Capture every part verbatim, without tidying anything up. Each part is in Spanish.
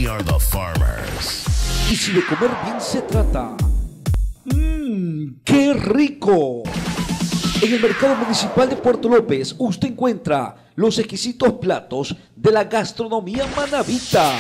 We are the farmers. Y si de comer bien se trata, ¡mmm, qué rico! En el mercado municipal de Puerto López usted encuentra los exquisitos platos de la gastronomía manabita.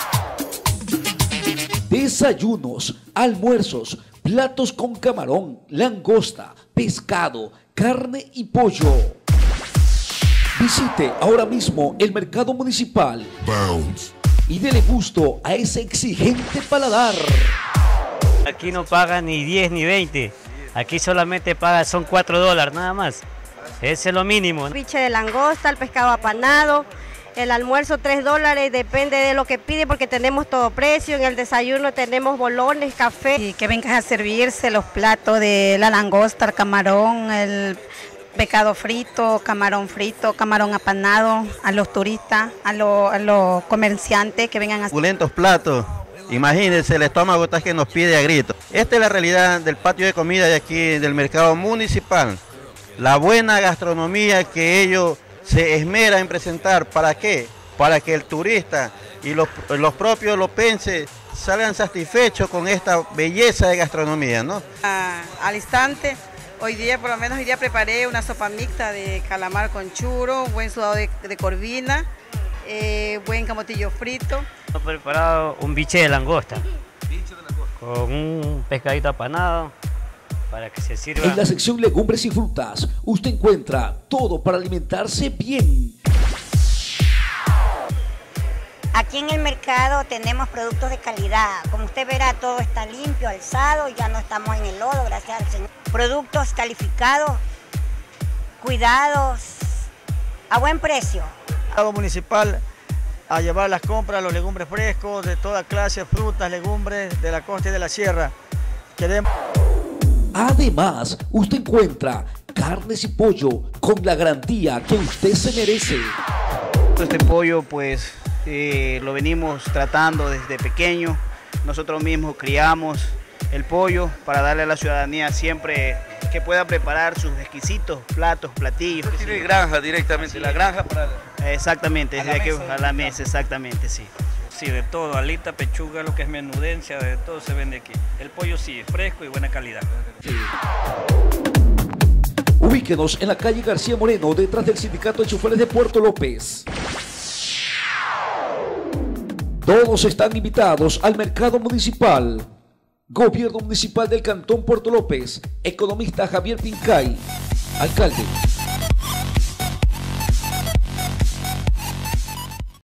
Desayunos, almuerzos, platos con camarón, langosta, pescado, carne y pollo. Visite ahora mismo el mercado municipal Bounce. y dele gusto a ese exigente paladar. Aquí no pagan ni diez ni veinte. Aquí solamente paga, son cuatro dólares nada más. Ese es lo mínimo. El biche de langosta, el pescado apanado, el almuerzo tres dólares, depende de lo que pide porque tenemos todo precio. En el desayuno tenemos bolones, café. Y que vengan a servirse los platos de la langosta, el camarón, el pescado frito, camarón frito, camarón apanado, a los turistas, a, lo, a los comerciantes que vengan a... Suculentos platos. Imagínense, el estómago está que nos pide a gritos. Esta es la realidad del patio de comida de aquí, del mercado municipal. La buena gastronomía que ellos se esmeran en presentar. ¿Para qué? Para que el turista y los, los propios lopenses salgan satisfechos con esta belleza de gastronomía, ¿no? Ah, al instante, hoy día, por lo menos hoy día preparé una sopa mixta de calamar con churro, buen sudado de, de corvina, eh, buen camotillo frito. He preparado un biche de langosta con un pescadito apanado para que se sirva. En la sección legumbres y frutas usted encuentra todo para alimentarse bien. Aquí en el mercado tenemos productos de calidad. Como usted verá, todo está limpio, alzado, ya no estamos en el lodo, gracias al Señor. Productos calificados, cuidados, a buen precio. Mercado municipal a llevar las compras, los legumbres frescos, de toda clase, frutas, legumbres de la costa y de la sierra. Queremos... Además, usted encuentra carnes y pollo con la garantía que usted se merece. Este pollo pues eh, lo venimos tratando desde pequeño. Nosotros mismos criamos el pollo para darle a la ciudadanía siempre que pueda preparar sus exquisitos platos, platillos. Tiene granja directamente, la granja para... Exactamente, desde aquí a la mesa, exactamente, sí. Sí, de todo, alita, pechuga, lo que es menudencia, de todo se vende aquí. El pollo sí, fresco y buena calidad. Sí. Ubíquenos en la calle García Moreno, detrás del Sindicato de Choferes de Puerto López. Todos están invitados al mercado municipal. Gobierno Municipal del Cantón Puerto López. Economista Javier Pincay. Alcalde.